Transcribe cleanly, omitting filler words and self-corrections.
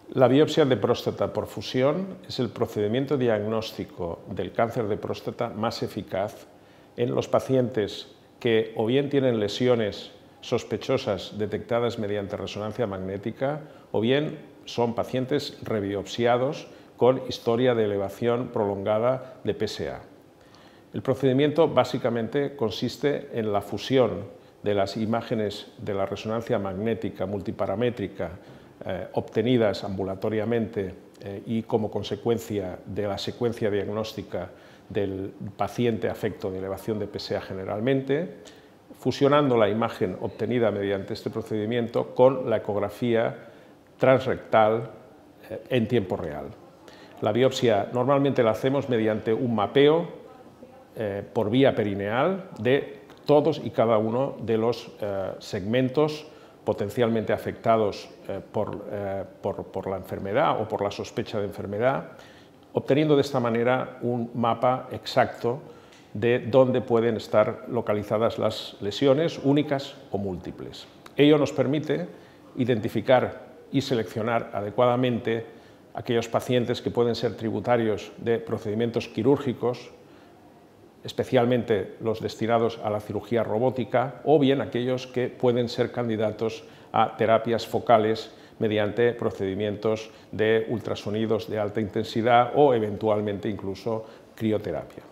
La biopsia de próstata por fusión es el procedimiento diagnóstico del cáncer de próstata más eficaz en los pacientes que o bien tienen lesiones sospechosas detectadas mediante resonancia magnética o bien son pacientes rebiopsiados con historia de elevación prolongada de PSA. El procedimiento básicamente consiste en la fusión de las imágenes de la resonancia magnética multiparamétrica obtenidas ambulatoriamente y como consecuencia de la secuencia diagnóstica del paciente afecto de elevación de PSA generalmente, fusionando la imagen obtenida mediante este procedimiento con la ecografía transrectal en tiempo real. La biopsia normalmente la hacemos mediante un mapeo por vía perineal de todos y cada uno de los segmentos potencialmente afectados por la enfermedad o por la sospecha de enfermedad, obteniendo de esta manera un mapa exacto de dónde pueden estar localizadas las lesiones, únicas o múltiples. Ello nos permite identificar y seleccionar adecuadamente aquellos pacientes que pueden ser tributarios de procedimientos quirúrgicos, especialmente los destinados a la cirugía robótica, o bien aquellos que pueden ser candidatos a terapias focales mediante procedimientos de ultrasonidos de alta intensidad o eventualmente incluso crioterapia.